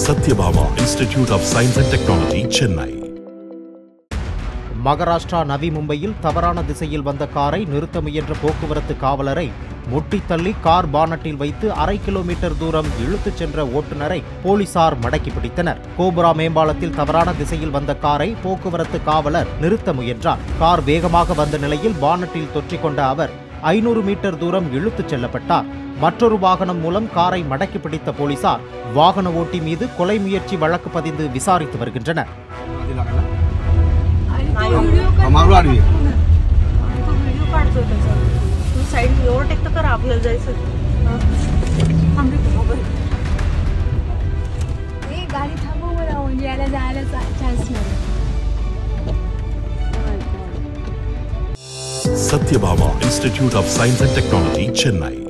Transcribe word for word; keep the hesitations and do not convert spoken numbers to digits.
Satyabama Institute of Science and Technology, Chennai. Maharashtra நவி மும்பையில் தவறான திசையில் வந்த காரை நிறுத்த முயன்ற போக்குவரத்து காவலரை முட்டி தள்ளி கார் பானட்டில் வைத்து அரை கிலோமீட்டர் தூரம் இழுத்துச் சென்ற ஓட்டுநரை போலீசார் மடக்கி பிடித்தனர். கோபுரா மேம்பாலத்தில் தவறான திசையில் வந்த காரை போக்குவரத்து காவலர் நிறுத்த முயன்றார். கார் வேகமாக வந்த நிலையில் பானட்டில் தொற்றிக்கொண்ட அவர் ஐநூறு மீட்டர் தூரம் இழுத்துச் செல்லப்பட்டார். மற்றொரு வாகனம் மூலம் காரை மடக்கி பிடித்த போலீசார் வாகன ஓட்டி மீது கொலை முயற்சி வழக்கு பதிந்து விசாரித்து வருகின்றனர். Satyabama Institute of Science and Technology, Chennai.